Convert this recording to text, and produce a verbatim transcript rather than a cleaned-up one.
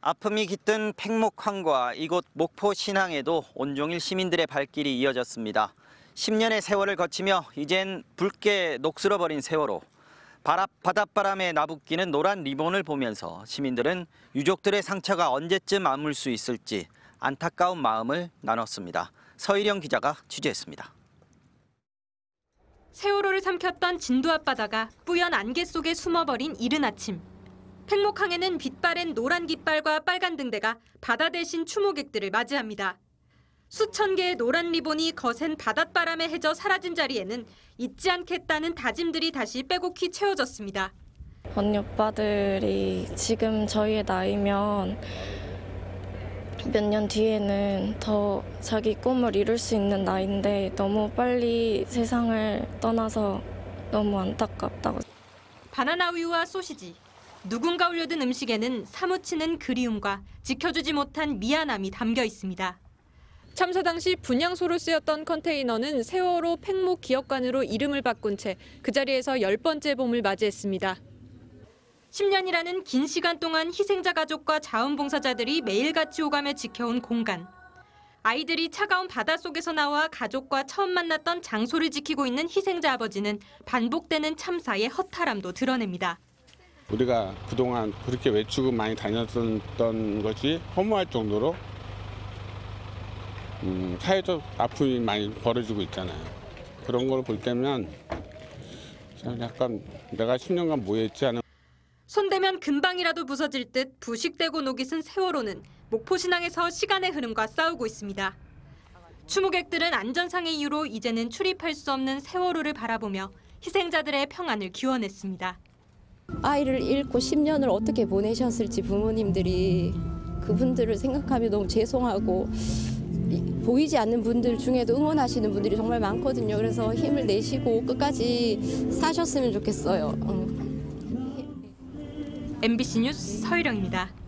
아픔이 깃든 팽목항과 이곳 목포 신항에도 온종일 시민들의 발길이 이어졌습니다. 십 년의 세월을 거치며 이젠 붉게 녹슬어버린 세월호. 바닷바람에 나부끼는 노란 리본을 보면서 시민들은 유족들의 상처가 언제쯤 아물 수 있을지 안타까운 마음을 나눴습니다. 서일영 기자가 취재했습니다. 세월호를 삼켰던 진도 앞바다가 뿌연 안개 속에 숨어버린 이른 아침. 팽목항에는 빛바랜 노란 깃발과 빨간 등대가 바다 대신 추모객들을 맞이합니다. 수천 개의 노란 리본이 거센 바닷바람에 헤져 사라진 자리에는 잊지 않겠다는 다짐들이 다시 빼곡히 채워졌습니다. 언니 오빠들이 지금 저희의 나이면 몇 년 뒤에는 더 자기 꿈을 이룰 수 있는 나이인데 너무 빨리 세상을 떠나서 너무 안타깝다고. 바나나 우유와 소시지, 누군가 올려둔 음식에는 사무치는 그리움과 지켜주지 못한 미안함이 담겨 있습니다. 참사 당시 분향소로 쓰였던 컨테이너는 세월호 팽목 기억관으로 이름을 바꾼 채 그 자리에서 열 번째 봄을 맞이했습니다. 십 년이라는 긴 시간 동안 희생자 가족과 자원봉사자들이 매일같이 오가며 지켜온 공간. 아이들이 차가운 바닷속에서 나와 가족과 처음 만났던 장소를 지키고 있는 희생자 아버지는 반복되는 참사의 허탈함도 드러냅니다. 우리가 그동안 그렇게 외출을 많이 다녔던 것이 허무할 정도로 음, 사회적 아픔이 많이 벌어지고 있잖아요. 그런 걸 볼 때면 약간 내가 십 년간 뭐 했지 하는. 손대면 금방이라도 부서질 듯 부식되고 녹이 쓴 세월호는 목포신항에서 시간의 흐름과 싸우고 있습니다. 추모객들은 안전상의 이유로 이제는 출입할 수 없는 세월호를 바라보며 희생자들의 평안을 기원했습니다. 아이를 잃고 십 년을 어떻게 보내셨을지 부모님들이 그분들을 생각하면 너무 죄송하고 보이지 않는 분들 중에도 응원하시는 분들이 정말 많거든요. 그래서 힘을 내시고 끝까지 사셨으면 좋겠어요. 엠비씨 뉴스 서일영입니다.